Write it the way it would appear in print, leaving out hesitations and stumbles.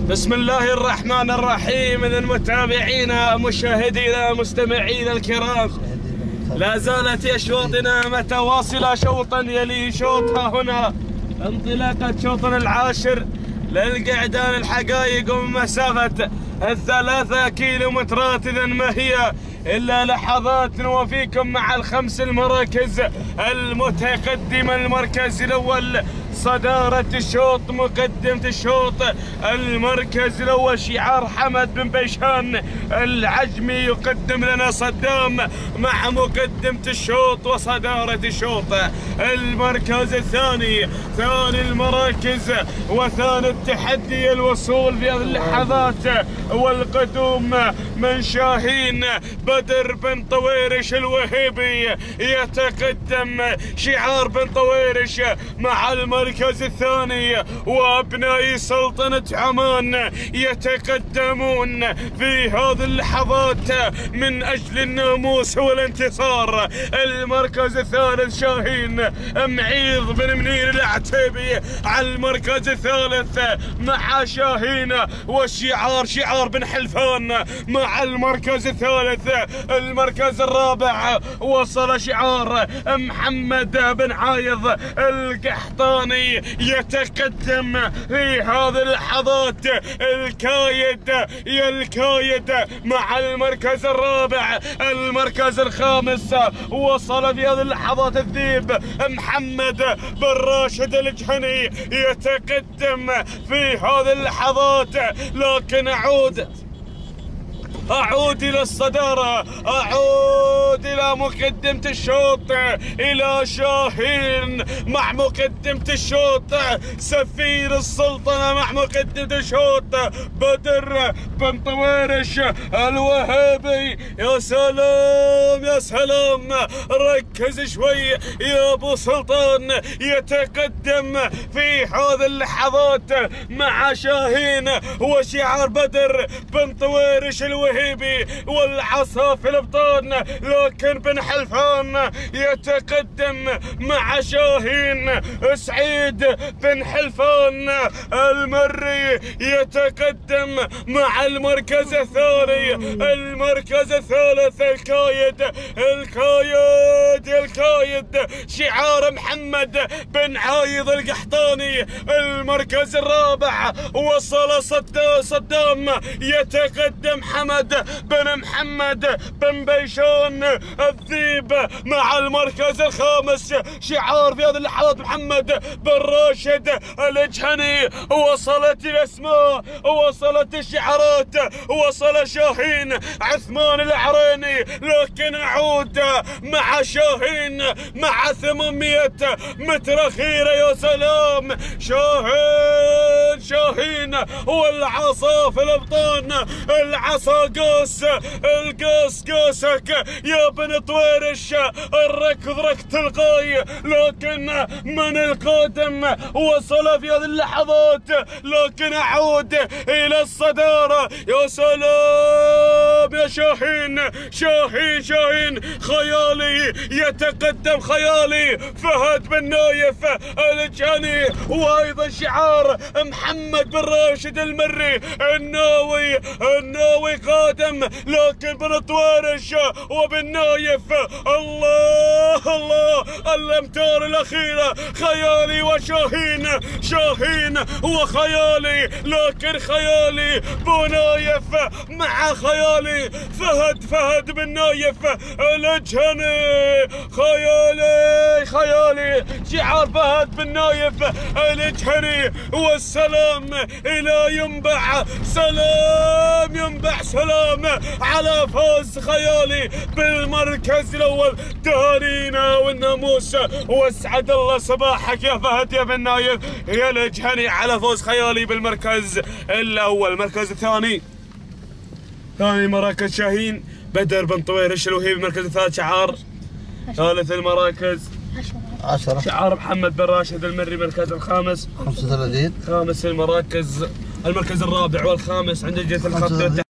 بسم الله الرحمن الرحيم. إذا متابعينا مشاهدينا مستمعينا الكرام، لا زالت أشواطنا متواصلة شوطا يلي شوطها هنا انطلاقة شوطنا العاشر للقعدان الحقائق ومسافة 3 كيلومترات. إذا ما هي إلا لحظات نوفيكم مع الخمس المراكز المتقدمة. المركز الأول صدارة الشوط، مقدمة الشوط المركز الأول شعار حمد بن بيشان العجمي يقدم لنا صدام مع مقدمة الشوط وصدارة الشوط. المركز الثاني، ثاني المراكز وثاني التحدي الوصول في هذه اللحظات والقدوم من شاهين بدر بن طويرش الوهيبي. يتقدم شعار بن طويرش مع المركز الثاني، وابناء سلطنة عمان يتقدمون في هذه اللحظات من اجل الناموس والانتصار. المركز الثالث شاهين معيض بن منير العتيبي على المركز الثالث مع شاهين، والشعار شعار بن حلفان مع المركز الثالث. المركز الرابع وصل شعار محمد بن عايض القحطاني يتقدم في هذه اللحظات. الكايد يا الكايد مع المركز الرابع. المركز الخامس وصل في هذه اللحظات الذيب محمد بن راشد الجهني يتقدم في هذه اللحظات. لكن أعود إلى الصدارة، أعود إلى مقدمة الشوط، إلى شاهين مع مقدمة الشوط. سفير السلطنة مع مقدمة الشوط بدر بن طويرش الوهيبي. يا سلام يا سلام، ركز شوي يا أبو سلطان. يتقدم في هذه اللحظات مع شاهين وشعار بدر بن طويرش الوهيبي والعصا في الابطان. لكن بن حلفان يتقدم مع شاهين. سعيد بن حلفان المري يتقدم مع المركز الثاني. المركز الثالث الكايد الكايد شعار محمد بن عايض القحطاني. المركز الرابع وصل صدام يتقدم حمد بن محمد بن بيشان الذيب مع المركز الخامس. شعار في هذه اللحظات محمد بن راشد الجهني. وصلت الاسماء، وصلت الشعارات، وصل شاهين عثمان العريني. لكن اعود مع شاهين مع 800 متر اخيره. يا سلام، شاهين والعصا في الابطان. العصا القوس قوسك يا بن طويرش. الركض ركض الغاي. لكن من القادم وصل في هذه اللحظات. لكن اعود الى الصدارة. يا سلام يا شاهين خيالي. يتقدم خيالي فهد بن نايف الجهني. وايضا شعار محمد بن راشد المري. الناوي قادم. لكن بن طويرش وبن نايف. الله الامتار الاخيره. خيالي شاهين وخيالي. لكن خيالي بنايف مع خيالي فهد بن نايف الجهني. خيالي شعار فهد بن نايف الجهني. والسلام الى ينبع. سلام على فوز خيالي بالمركز الاول. تهانينا والناموس واسعد الله صباحك يا فهد يا بن نايف يا الجهني على فوز خيالي بالمركز الاول. المركز الثاني، ثاني مراكز شاهين بدر بن طويرش الوهيبي. المركز الثالث شعار. ثالث المراكز 10 شعار محمد بن راشد المري. المركز الخامس 35. خامس المركز الرابع والخامس عند جهة الخط.